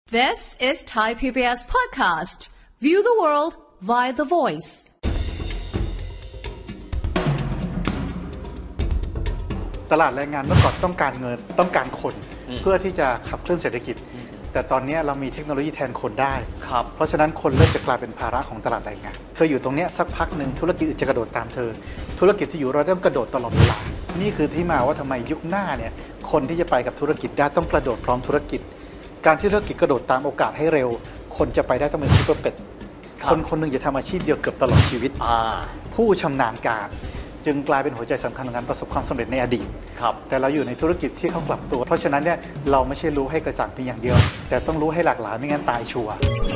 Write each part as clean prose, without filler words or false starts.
This is Thai PBS podcast. View the world via the voice. ตลาดแรงงานเมื่อก่อนต้องการเงินต้องการคนเพื่อที่จะขับเคลื่อนเศรษฐกิจแต่ตอนนี้เรามีเทคโนโลยีแทนคนได้เพราะฉะนั้นคนเริ่มจะกลายเป็นภาระของตลาดแรงงานเธออยู่ตรงนี้สักพักหนึ่งธุรกิจอื่นจะกระโดดตามเธอธุรกิจที่อยู่เราต้องกระโดดตลอดเวลานี่คือที่มาว่าทำไมยุคหน้าเนี่ยคนที่จะไปกับธุรกิจได้ต้องกระโดดพร้อมธุรกิจการที่ธุรกิจกระโดดตามโอกาสให้เร็วคนจะไปได้ต้องเป็นซูเปอร์เป็ดคนหนึ่งจะทำอาชีพเดียวเกือบตลอดชีวิตผู้ชำนาญการจึงกลายเป็นหัวใจสำคัญของการประสบความสำเร็จในอดีตแต่เราอยู่ในธุรกิจที่เขากลับตัวเพราะฉะนั้นเนี่ยเราไม่ใช่รู้ให้กระจ่างเพียงอย่างเดียวแต่ต้องรู้ให้หลากหลายไม่งั้นตายชัวร์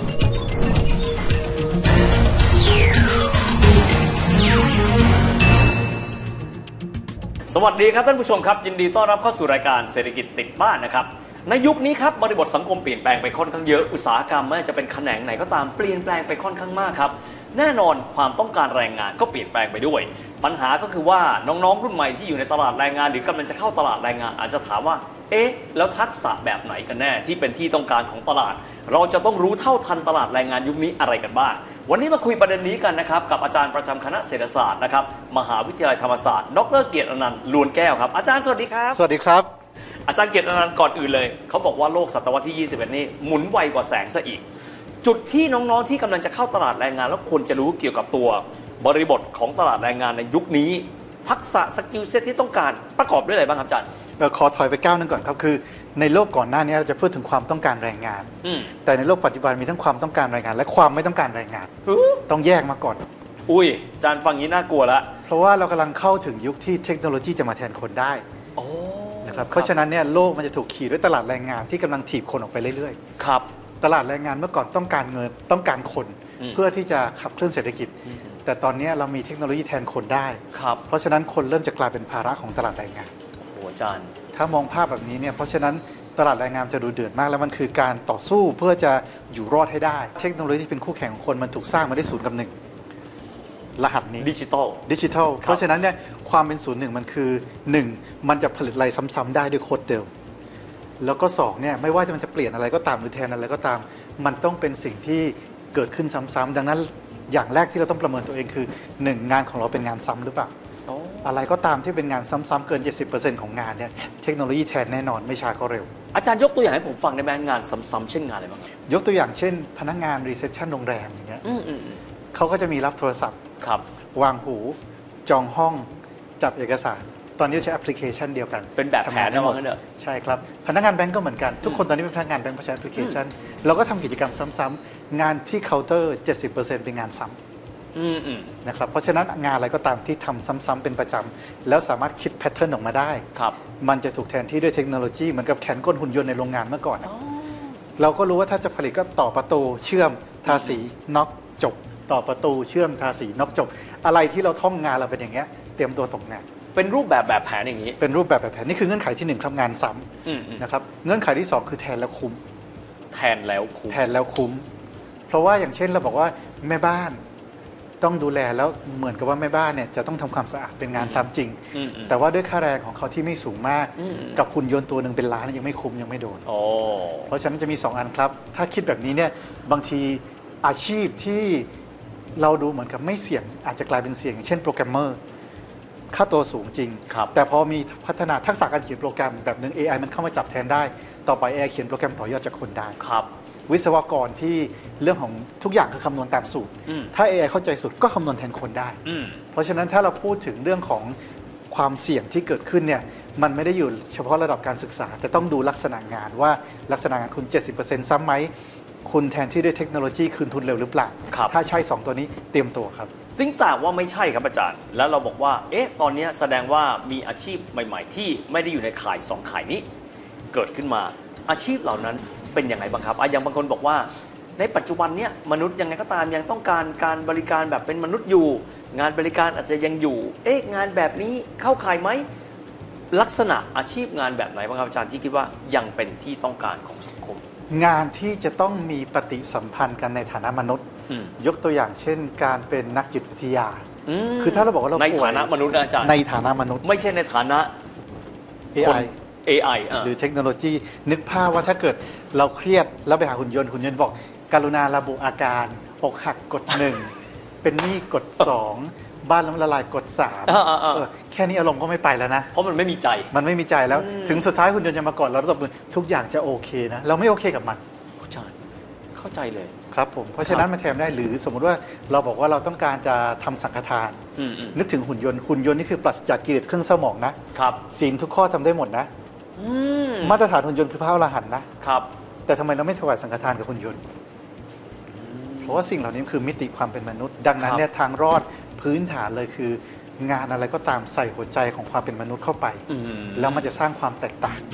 สวัสดีครับท่านผู้ชมครับยินดีต้อนรับเข้าสู่รายการเศรษฐกิจติดบ้านนะครับในยุคนี้ครับบริบทสังคมเปลี่ยนแปลงไปค่อนข้างเยอะอุตสาหกรรมไม่ว่าจะเป็นแขนงไหนก็ตามเปลี่ยนแปลงไปค่อนข้างมากครับแน่นอนความต้องการแรงงานก็เปลี่ยนแปลงไปด้วยปัญหาก็คือว่าน้องๆรุ่นใหม่ที่อยู่ในตลาดแรงงานหรือกำลังจะเข้าตลาดแรงงานอาจจะถามว่าแล้วทักษะแบบไหนกันแน่ที่เป็นที่ต้องการของตลาดเราจะต้องรู้เท่าทันตลาดแรงงานยุคนี้อะไรกันบ้างวันนี้มาคุยประเด็นนี้กันนะครับกับอาจารย์ประจำคณะเศรษฐศาสตร์นะครับมหาวิทยาลัยธรรมศาสตร์ดร.เกียรติอนันต์ลวนแก้วครับอาจารย์สวัสดีครับสวัสดีครับอาจารย์เกียรติอนันต์ก่อนอื่นเลยเขาบอกว่าโลกศตวรรษที่21นี่หมุนไวกว่าแสงซะอีกจุดที่น้องๆที่กำลังจะเข้าตลาดแรงงานแล้วควรจะรู้เกี่ยวกับตัวบริบทของตลาดแรงงานในยุคนี้ทักษะสกิลเซ็ตที่ต้องการประกอบด้วยอะไรบ้างครับอาจารย์ขอถอยไปก้าวนึงก่อนครับคือในโลกก่อนหน้านี้เราจะพูดถึงความต้องการแรงงานแต่ในโลกปัจจุบันมีทั้งความต้องการแรงงานและความไม่ต้องการแรงงานต้องแยกมาก่อนอุ้ยอาจารย์ฟังนี้น่ากลัวละเพราะว่าเรากำลังเข้าถึงยุคที่เทคโนโลยีจะมาแทนคนได้นะครับเพราะฉะนั้นเนี่ยโลกมันจะถูกขี่ด้วยตลาดแรงงานที่กำลังถีบคนออกไปเรื่อยๆครับตลาดแรงงานเมื่อก่อนต้องการเงินต้องการคนเพื่อที่จะขับเคลื่อนเศรษฐกิจแต่ตอนนี้เรามีเทคโนโลยีแทนคนได้เพราะฉะนั้นคนเริ่มจะกลายเป็นภาระของตลาดแรงงานโอ้อาจารย์ถ้ามองภาพแบบนี้เนี่ยเพราะฉะนั้นตลาดแรงงานจะดูเดือดมากแล้วมันคือการต่อสู้เพื่อจะอยู่รอดให้ได้เทคโนโลยีที่เป็นคู่แข่งของคนมันถูกสร้างมาได้0 กับ 1รหัสนี้ดิจิทัลเพราะฉะนั้นเนี่ยความเป็น0 1มันคือ1มันจะผลิตอะไรซ้ำๆได้ด้วยโค้ดเดิมแล้วก็2เนี่ยไม่ว่ามันจะเปลี่ยนอะไรก็ตามหรือแทนอะไรก็ตามมันต้องเป็นสิ่งที่เกิดขึ้นซ้ำๆดังนั้นอย่างแรกที่เราต้องประเมินตัวเองคือ1งานของเราเป็นงานซ้ำหรือเปล่าอะไรก็ตามที่เป็นงานซ้ำๆเกิน 70% ของงานเนี่ยเทคโนโลยีแทนแน่นอนไม่ช้าก็เร็วอาจารย์ยกตัวอย่างให้ผมฟังได้ไหมงานซ้ำๆเช่นงานอะไรบ้างยกตัวอย่างเช่นพนักงานรีเซพชันโรงแรมอย่างเงี้ยเขาก็จะมีรับโทรศัพท์วางหูจองห้องจัดเอกสารตอนนี้ใช้แอปพลิเคชันเดียวกันเป็นแบบแผนทั้งหมดใช่ครับพนักงานแบงก์ก็เหมือนกันทุกคนตอนนี้เป็นพนักงานแบงก์ใช้แอปพลิเคชันเราก็ทำกิจกรรมซ้ำๆงานที่เคาน์เตอร์ 70% เป็นงานซ้ำนะครับเพราะฉะนั้นงานอะไรก็ตามที่ทำซ้ำๆเป็นประจำแล้วสามารถคิดแพทเทิร์นออกมาได้มันจะถูกแทนที่ด้วยเทคโนโลยีเหมือนกับแขนกลหุ่นยนต์ในโรงงานเมื่อก่อนเราก็รู้ว่าถ้าจะผลิตก็ต่อประตูเชื่อมทาสีน็อกจบต่อประตูเชื่อมทาสีน็อกจบอะไรที่เราท่องงานเราเป็นอย่างเงี้ยเตรียมตัวตกงานเป็นรูปแบบแผนอย่างนี้เป็นรูปแบบแผนนี่คือเงื่อนไขที่1ครับงานซ้ำนะครับเงื่อนไขที่2คือแทนแล้วคุ้มแทนแล้วคุ้มเพราะว่าอย่างเช่นเราบอกว่าแม่บ้านต้องดูแลแล้วเหมือนกับว่าแม่บ้านเนี่ยจะต้องทำความสะอาดเป็นงานซ้ำจริงแต่ว่าด้วยค่าแรงของเขาที่ไม่สูงมากกับหุ่นยนต์ตัวหนึ่งเป็นล้านยังไม่คุ้มยังไม่โดนเพราะฉะนั้นจะมี2อันครับถ้าคิดแบบนี้เนี่ยบางทีอาชีพที่เราดูเหมือนกับไม่เสี่ยงอาจจะกลายเป็นเสี่ยงอย่างเช่นโปรแกรมเมอร์ค่าตัวสูงจริงแต่พอมีพัฒนาทักษะการเขียนโปรแกรมแบบนึง AI มันเข้ามาจับแทนได้ต่อไป AI เขียนโปรแกรมต่อยอดจากคนได้วิศวกรที่เรื่องของทุกอย่างคือคำนวณตามสูตรถ้า AI เข้าใจสูตรก็คำนวณแทนคนได้เพราะฉะนั้นถ้าเราพูดถึงเรื่องของความเสี่ยงที่เกิดขึ้นเนี่ยมันไม่ได้อยู่เฉพาะระดับการศึกษาแต่ต้องดูลักษณะงานว่าลักษณะงานคุณ 70% ซ้ำไหมคุณแทนที่ด้วยเทคโนโลยีคืนทุนเร็วหรือเปล่าถ้าใช่2ตัวนี้เตรียมตัวครับติ้งต่างว่าไม่ใช่ครับอาจารย์แล้วเราบอกว่าตอนนี้แสดงว่ามีอาชีพใหม่ๆที่ไม่ได้อยู่ในข่าย2ข่ายนี้เกิดขึ้นมาอาชีพเหล่านั้นเป็นยังไงบ้างครับอย่างบางคนบอกว่าในปัจจุบันเนี้ยมนุษย์ยังไงก็ตามยังต้องการการบริการแบบเป็นมนุษย์อยู่งานบริการอาจจะยังอยู่งานแบบนี้เข้าข่ายไหมลักษณะอาชีพงานแบบไหนบ้างครับอาจารย์ที่คิดว่ายังเป็นที่ต้องการของสังคมงานที่จะต้องมีปฏิสัมพันธ์กันในฐานะมนุษย์ยกตัวอย่างเช่นการเป็นนักจิตวิทยาคือถ้าเราบอกว่าเราในฐานะมนุษย์อาจารย์ในฐานะมนุษย์ไม่ใช่ในฐานะ AI AI หรือเทคโนโลยีนึกภาพว่าถ้าเกิดเราเครียดแล้วไปหาหุ่นยนต์บอกกรุณาระบุอาการอกหักกด 1เป็นหนี้กด 2บ้านล้มละลายกด3แค่นี้อารมณ์ก็ไม่ไปแล้วนะเพราะมันไม่มีใจแล้วถึงสุดท้ายหุ่นยนต์จะมากอดเราตบมือทุกอย่างจะโอเคนะเราไม่โอเคกับมันเข้าใจเลยครับผมเพราะฉะนั้นมันแทนได้หรือสมมุติว่าเราบอกว่าเราต้องการจะทำสังฆทานนึกถึงหุ่นยนต์นี่คือปราศจากกิเลสเครื่องสมองนะครับศีลทุกข้อทำได้หมดนะมาตรฐานหุ่นยนต์คือพระอรหันต์นะครับแต่ทำไมเราไม่ถวายสังฆทานกับหุ่นยนต์เพราะว่าสิ่งเหล่านี้คือมิติความเป็นมนุษย์ดังนั้นเนี่ยทางรอดพื้นฐานเลยคืองานอะไรก็ตามใส่หัวใจของความเป็นมนุษย์เข้าไปแล้วมันจะสร้างความแตกต่าง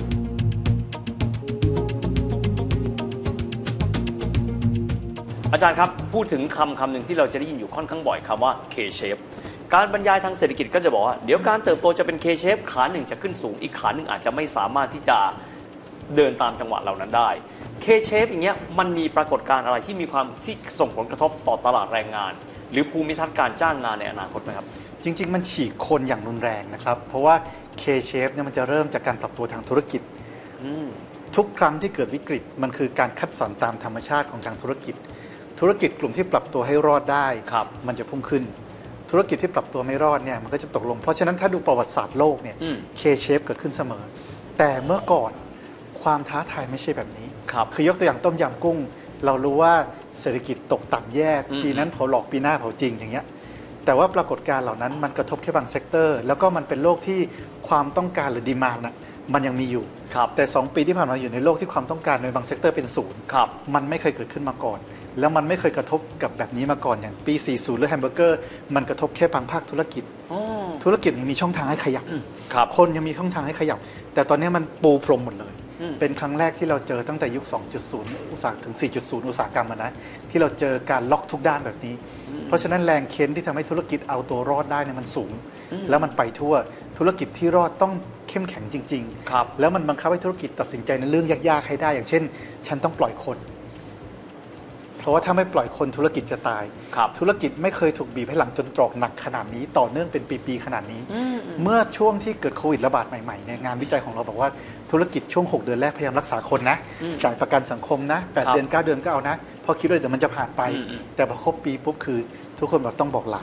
อาจารย์ครับพูดถึงคำหนึ่งที่เราจะได้ยินอยู่ค่อนข้างบ่อยคำว่า K-shape การบรรยายทางเศรษฐกิจก็จะบอกว่าเดี๋ยวการเติบโตจะเป็น K-shape ขาหนึ่งจะขึ้นสูงอีกขาหนึ่งอาจจะไม่สามารถที่จะเดินตามจังหวะเหล่านั้นได้ K-shape อย่างเงี้ยมันมีปรากฏการณ์อะไรที่มีความที่ส่งผลกระทบต่อตลาดแรงงานหรือภูมิทัศน์การจ้างงานในอนาคตไหมครับจริงๆมันฉีกคนอย่างรุนแรงนะครับเพราะว่า K-shape เนี่ยมันจะเริ่มจากการปรับตัวทางธุรกิจทุกครั้งที่เกิดวิกฤตมันคือการคัดสรรตามธรรมชาติของทางธุรกิจกลุ่มที่ปรับตัวให้รอดได้มันจะพุ่งขึ้นธุรกิจที่ปรับตัวไม่รอดเนี่ยมันก็จะตกลงเพราะฉะนั้นถ้าดูประวัติศาสตร์โลกเนี่ย K-shape เกิดขึ้นเสมอแต่เมื่อก่อนความท้าทายไม่ใช่แบบนี้คือยกตัวอย่างต้มยำกุ้งเรารู้ว่าเศรษฐกิจตกต่ำแย่ปีนั้นเผาหลอกปีหน้าเผาจริงอย่างเงี้ยแต่ว่าปรากฏการณ์เหล่านั้นมันกระทบแค่บางเซกเตอร์แล้วก็มันเป็นโลกที่ความต้องการหรือดีมานด์น่ะมันยังมีอยู่แต่2ปีที่ผ่านมาอยู่ในโลกที่ความต้องการในบางเซกเตอร์เป็นศูนย์มันไม่เคยเกิดขึ้นมาก่อนแล้วมันไม่เคยกระทบกับแบบนี้มาก่อนอย่างปี40หรือแฮมเบอร์เกอร์มันกระทบแค่บางภาคธุรกิจยังมีช่องทางให้ขยับคนยังมีช่องทางให้ขยับแต่ตอนนี้มันปูพรมหมดเลยเป็นครั้งแรกที่เราเจอตั้งแต่ยุค 2.0 อุตสาหถึง 4.0 อุตสาหกรรมนะที่เราเจอการล็อกทุกด้านแบบนี้เพราะฉะนั้นแรงเค้นที่ทำให้ธุรกิจเอาตัวรอดได้เนี่ยมันสูงแล้วมันไปทั่วธุรกิจที่รอดต้องเข้มแข็งจริงๆแล้วมันบังคับให้ธุรกิจตัดสินใจในเรื่องยากๆให้ได้อย่างเช่นฉันต้องปล่อยคนเพราะว่าถ้าไม่ปล่อยคนธุรกิจจะตายธุรกิจไม่เคยถูกบีบให้หลังจนตรอกหนักขนาดนี้ต่อเนื่องเป็นปีๆขนาดนี้เมื่อช่วงที่เกิดโควิดระบาดใหม่ๆเนี่ยงานวิจัยของเราบอกว่าธุรกิจช่วง6 เดือนแรกพยายามรักษาคนนะจ่ายประกันสังคมนะ8 เดือน 9 เดือนก็เอานะเพราะคิดว่าเดี๋ยวมันจะผ่านไปแต่พอครบปีปุ๊บคือทุกคนบอกต้องบอกลา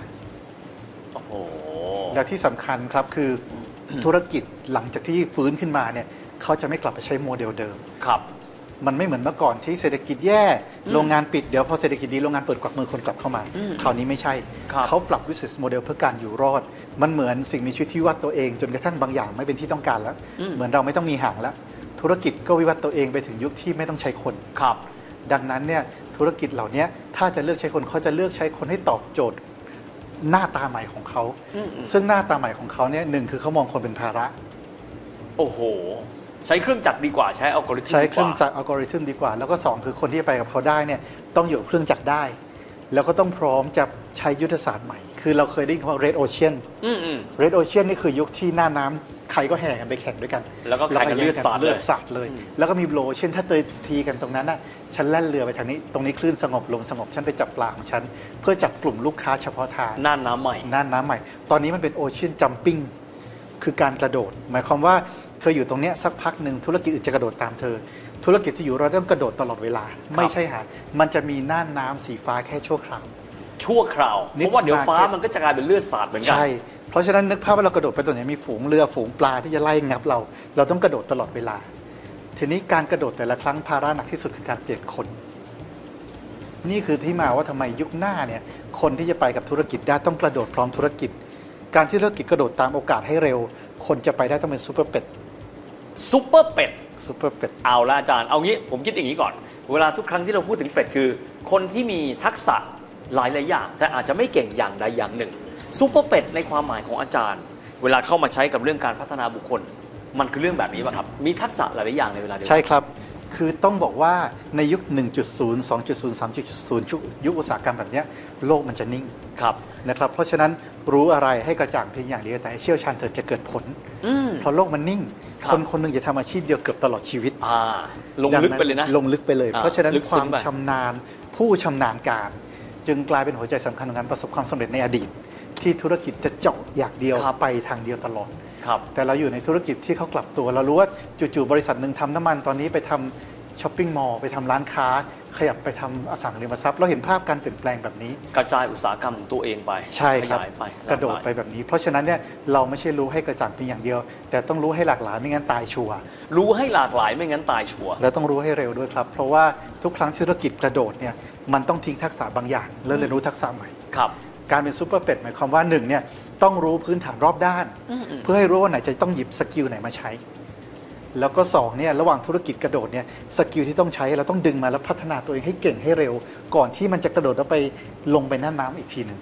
และที่สำคัญครับคือธุรกิจหลังจากที่ฟื้นขึ้นมาเนี่ยเขาจะไม่กลับไปใช้โมเดลเดิมมันไม่เหมือนเมื่อก่อนที่เศรษฐกิจแย่โรงงานปิดเดี๋ยวพอเศรษฐกิจดีโรงงานเปิดกวักมือคนกลับเข้ามาคราวนี้ไม่ใช่เขาปรับ business model เพื่อการอยู่รอดมันเหมือนสิ่งมีชีวิตที่วิวัฒน์ตัวเองจนกระทั่งบางอย่างไม่เป็นที่ต้องการแล้วเหมือนเราไม่ต้องมีหางแล้วธุรกิจก็วิวัฒน์ตัวเองไปถึงยุคที่ไม่ต้องใช้คนดังนั้นเนี่ยธุรกิจเหล่านี้ถ้าจะเลือกใช้คนเขาจะเลือกใช้คนให้ตอบโจทย์หน้าตาใหม่ของเขาซึ่งหน้าตาใหม่ของเขาเนี่ย1คือเขามองคนเป็นภาระโอ้โหใช้เครื่องจักรดีกว่าใช้อัลกอริทึมใช้เครื่องจักรอัลกอริทึมดีกว่าแล้วก็2คือคนที่ไปกับเขาได้เนี่ยต้องอยู่เครื่องจักรได้แล้วก็ต้องพร้อมจะใช้ยุทธศาสตร์ใหม่คือเราเคยได้ยินคำว่า Red Ocean Red Ocean นี่คือยุคที่หน้าน้ำใครก็แห่กันไปแข่งด้วยกันแล้วก็แข่งกันเลือดสาดเลยแล้วก็มี Blue Ocean ถ้าเตยทีกันตรงนั้นน่ะฉันแล่นเรือไปทางนี้ตรงนี้คลื่นสงบลมสงบฉันไปจับปลาของฉันเพื่อจับกลุ่มลูกค้าเฉพาะทางน่านน้ำใหม่ตอนนี้มันเป็น Ocean Jumping คือการกระโดดหมายความว่าเธออยู่ตรงนี้สักพักหนึ่งธุรกิจอื่นจะกระโดดตามเธอธุรกิจที่อยู่เราต้องกระโดดตลอดเวลาไม่ใช่หามันจะมีน่านน้ำสีฟ้าแค่ชั่วคราวเพราะว่าเดี๋ยวฟ้ามันก็จะกลายเป็นเลือดสาดเหมือนกันใช่เพราะฉะนั้นนึกภาพว่าเรากระโดดไปตรงไหนมีฝูงเรือฝูงปลาที่จะไล่งับเราต้องกระโดดตลอดเวลาทีนี้การกระโดดแต่ละครั้งภาระหนักที่สุดคือการเปลี่ยนคนนี่คือที่มาว่าทำไมยุคหน้าเนี่ยคนที่จะไปกับธุรกิจได้ต้องกระโดดพร้อมธุรกิจการที่ธุรกิจกระโดดตามโอกาสให้เร็วคนจะไปได้ต้องเป็นซูเปอร์เป็ดเอาละอาจารย์เอางี้ผมคิดอย่างนี้ก่อนเวลาทุกครั้งที่เราพูดถึงเป็ดคือคนที่มีทักษะหลายอย่างแต่อาจจะไม่เก่งอย่างใดอย่างหนึ่งซูเปอร์เป็ดในความหมายของอาจารย์เวลาเข้ามาใช้กับเรื่องการพัฒนาบุคคลมันคือเรื่องแบบนี้ป่ะครับมีทักษะหลายอย่างในเวลาเดียวกันใช่ครับคือต้องบอกว่าในยุค 1.0 2.0 3.0 ยุคอุตสาหกรรมแบบนี้โลกมันจะนิ่งนะครับเพราะฉะนั้นรู้อะไรให้กระจ่างเพียงอย่างเดียวแต่เชี่ยวชาญเถิดจะเกิดผลเพราะโลกมันนิ่งคนหนึ่งจะทำอาชีพเดียวเกือบตลอดชีวิตลงลึกไปเลยนะลงลึกไปเลยเพราะฉะนั้นความชำนาญผู้ชำนาญการจึงกลายเป็นหัวใจสำคัญของการประสบความสำเร็จในอดีตที่ธุรกิจจะเจาะอย่างเดียวไปทางเดียวตลอดแต่เราอยู่ในธุรกิจที่เขากลับตัวเรารู้ว่าจู่ๆบริษัทหนึ่งทำน้ำมันตอนนี้ไปทำช้อปปิ้งมอลล์ไปทำร้านค้าขยับไปทำอสังหาริมทรัพย์เราเห็นภาพการเปลี่ยนแปลงแบบนี้กระจายอุตสาหกรรมตัวเองไปใช่ครับขยายไปกระโดดไปแบบนี้เพราะฉะนั้นเนี่ยเราไม่ใช่รู้ให้กระจ่างเพียงอย่างเดียวแต่ต้องรู้ให้หลากหลายไม่งั้นตายชัวร์รู้ให้หลากหลายไม่งั้นตายชัวร์และต้องรู้ให้เร็วด้วยครับเพราะว่าทุกครั้งธุรกิจกระโดดเนี่ยมันต้องทิ้งทักษะบางอย่างแล้วเรียนรู้ทักษะใหม่ครับการเป็นซูเปอร์เป็ดหมายความว่า1เนี่ยต้องรู้พื้นฐานรอบด้านเพื่อให้รู้ว่าไหนจะต้องหยิบสกิลไหนมาใช้แล้วก็2เนี่ยระหว่างธุรกิจกระโดดเนี่ยสกิลที่ต้องใช้เราต้องดึงมาแล้วพัฒนาตัวเองให้เก่งให้เร็วก่อนที่มันจะกระโดดแล้วไปลงไปหน้าน้ำอีกทีนึง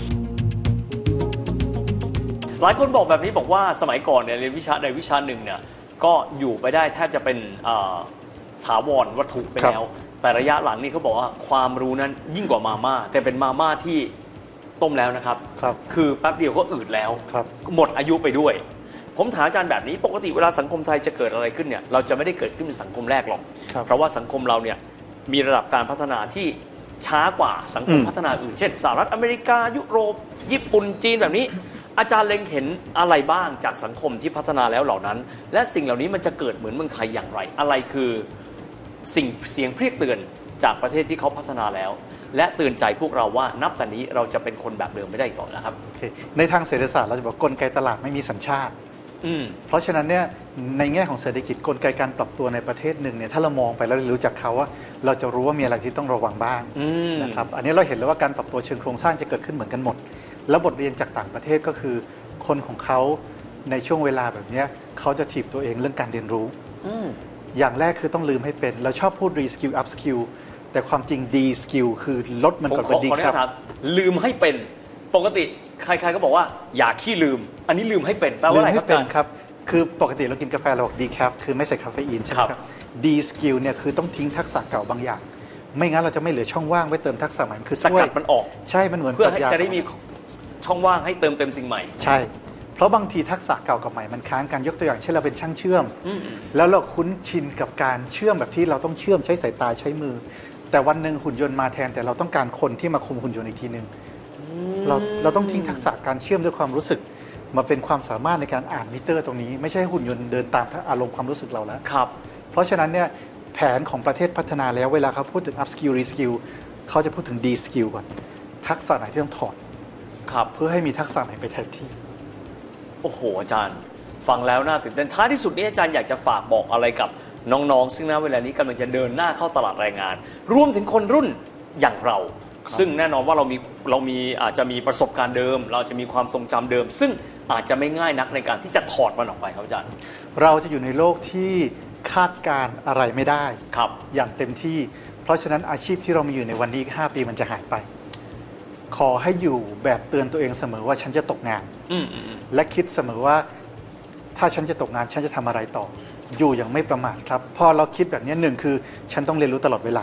หลายคนบอกแบบนี้บอกว่าสมัยก่อนเนี่ยเรียนวิชาใดวิชาหนึ่งเนี่ยก็อยู่ไปได้แทบจะเป็นถาวรวัตถุไปแล้วแต่ระยะหลังนี่เขาบอกว่าความรู้นั้นยิ่งกว่ามาม่าแต่เป็นมาม่าที่ต้มแล้วนะครับคือแป๊บเดียวก็อืดแล้วหมดอายุไปด้วยผมถามอาจารย์แบบนี้ปกติเวลาสังคมไทยจะเกิดอะไรขึ้นเนี่ยเราจะไม่ได้เกิดขึ้นเป็นสังคมแรกหรอกเพราะว่าสังคมเราเนี่ยมีระดับการพัฒนาที่ช้ากว่าสังคมพัฒนาอื่นเช่นสหรัฐอเมริกายุโรปญี่ปุ่นจีนแบบนี้อาจารย์เล็งเห็นอะไรบ้างจากสังคมที่พัฒนาแล้วเหล่านั้นและสิ่งเหล่านี้มันจะเกิดเหมือนเมืองไทยอย่างไรอะไรคือเสียงเรียกเตือนจากประเทศที่เขาพัฒนาแล้วและเตือนใจพวกเราว่านับแต่นี้เราจะเป็นคนแบบเดิมไม่ได้ต่อแล้วครับในทางเศรษฐศาสตร์เราจะบอกกลไกตลาดไม่มีสัญชาติเพราะฉะนั้นเนี่ยในแง่ของเศรษฐกิจกลไกการปรับตัวในประเทศหนึ่งเนี่ยถ้าเรามองไปแล้วรู้จักเขาว่าเราจะรู้ว่ามีอะไรที่ต้องระวังบ้างนะครับอันนี้เราเห็นแล้วว่าการปรับตัวเชิงโครงสร้างจะเกิดขึ้นเหมือนกันหมดแล้วบทเรียนจากต่างประเทศก็คือคนของเขาในช่วงเวลาแบบนี้เขาจะถีบตัวเองเรื่องการเรียนรู้อย่างแรกคือต้องลืมให้เป็นเราชอบพูด re-skill up skill แต่ความจริง de-skill คือลดมันก่อนว่าดีครับลืมให้เป็นปกติใครๆก็บอกว่าอย่าขี้ลืมอันนี้ลืมให้เป็นแปลว่าอะไรครับอาจารย์ครับคือปกติเรากินกาแฟเราบอก decaf คือไม่ใส่คาเฟอีนใช่ไหมครับ de-skill เนี่ยคือต้องทิ้งทักษะเก่าบางอย่างไม่งั้นเราจะไม่เหลือช่องว่างไว้เติมทักษะใหม่คือสกัดมันออกใช่มันเหมือนเพื่อจะได้มีช่องว่างให้เติมเต็มสิ่งใหม่ใช่เพราะบางทีทักษะเก่ากับใหม่มันค้านกันยกตัวอย่างเช่นเราเป็นช่างเชื่อมแล้วเราคุ้นชินกับการเชื่อมแบบที่เราต้องเชื่อมใช้สายตาใช้มือแต่วันหนึ่งหุ่นยนต์มาแทนแต่เราต้องการคนที่มาคุมหุ่นยนต์อีกทีนึงเราต้องทิ้งทักษะการเชื่อมด้วยความรู้สึกมาเป็นความสามารถในการอ่านมิเตอร์ตรงนี้ไม่ใช่หุ่นยนต์เดินตามอารมณ์ความรู้สึกเราแล้วครับเพราะฉะนั้นเนี่ยแผนของประเทศพัฒนาแล้วเวลาเขาพูดถึง up skill re skill เขาจะพูดถึง de skill ก่อนทักษะไหนที่ต้องถอดครับเพื่อให้มีทักษะใหม่ไปแทนที่โอ้โหอาจารย์ฟังแล้วน่าตื่นเต้นท้ายที่สุดนี้อาจารย์อยากจะฝากบอกอะไรกับน้องๆซึ่งณเวลานี้กำลังจะเดินหน้าเข้าตลาดแรงงานรวมถึงคนรุ่นอย่างเราซึ่งแน่นอนว่าเรามีอาจจะมีประสบการณ์เดิมเราจะมีความทรงจำเดิมซึ่งอาจจะไม่ง่ายนักในการที่จะถอดมันออกไปครับอาจารย์เราจะอยู่ในโลกที่คาดการอะไรไม่ได้ครับอย่างเต็มที่เพราะฉะนั้นอาชีพที่เรามีอยู่ในวันนี้5 ปีมันจะหายไปขอให้อยู่แบบเตือนตัวเองเสมอว่าฉันจะตกงานและคิดเสมอว่าถ้าฉันจะตกงานฉันจะทำอะไรต่ออยู่อย่างไม่ประมาทครับพอเราคิดแบบนี้1คือฉันต้องเรียนรู้ตลอดเวลา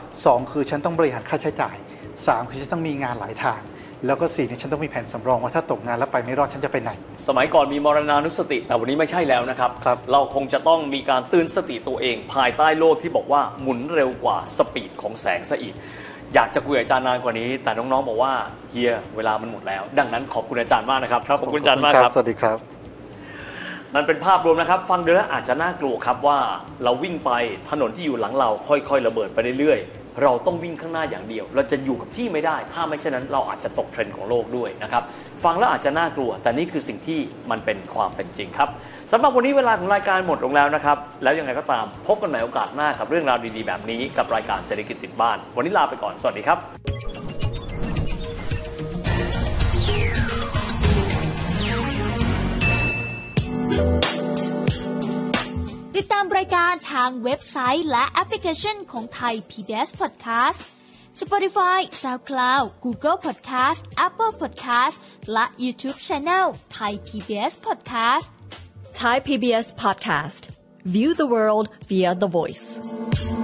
2คือฉันต้องบริหารค่าใช้จ่าย3คือฉันต้องมีงานหลายทางแล้วก็4เนี่ยฉันต้องมีแผนสำรองว่าถ้าตกงานแล้วไปไม่รอดฉันจะไปไหนสมัยก่อนมีมรณานุสติแต่วันนี้ไม่ใช่แล้วนะครับเราคงจะต้องมีการเตือนสติตัวเองภายใต้โลกที่บอกว่าหมุนเร็วกว่าสปีดของแสงซะอีกอยากจะคุยกับอาจารย์นานกว่านี้แต่น้องๆบอกว่าเฮียเวลามันหมดแล้วดังนั้นขอบคุณอาจารย์มากนะครับขอบคุณอาจารย์มากครับสวัสดีครับนั่นเป็นภาพรวมนะครับฟังดูแล้วอาจจะน่ากลัวครับว่าเราวิ่งไปถนนที่อยู่หลังเราค่อยๆระเบิดไปเรื่อยๆเราต้องวิ่งข้างหน้าอย่างเดียวเราจะอยู่กับที่ไม่ได้ถ้าไม่เช่นนั้นเราอาจจะตกเทรนด์ของโลกด้วยนะครับฟังแล้วอาจจะน่ากลัวแต่นี่คือสิ่งที่มันเป็นความเป็นจริงครับสำหรับวันนี้เวลาของรายการหมดลงแล้วนะครับแล้วยังไงก็ตามพบกันใหม่โอกาสหน้ากับเรื่องราวดีๆแบบนี้กับรายการเศรษฐกิจติดบ้านวันนี้ลาไปก่อนสวัสดีครับติดตามรายการทางเว็บไซต์และแอปพลิเคชันของไทย PBS Podcast Spotify SoundCloud Google Podcast Apple Podcast และ YouTube Channel Thai PBS Podcast Thai PBS Podcast View the world via the voice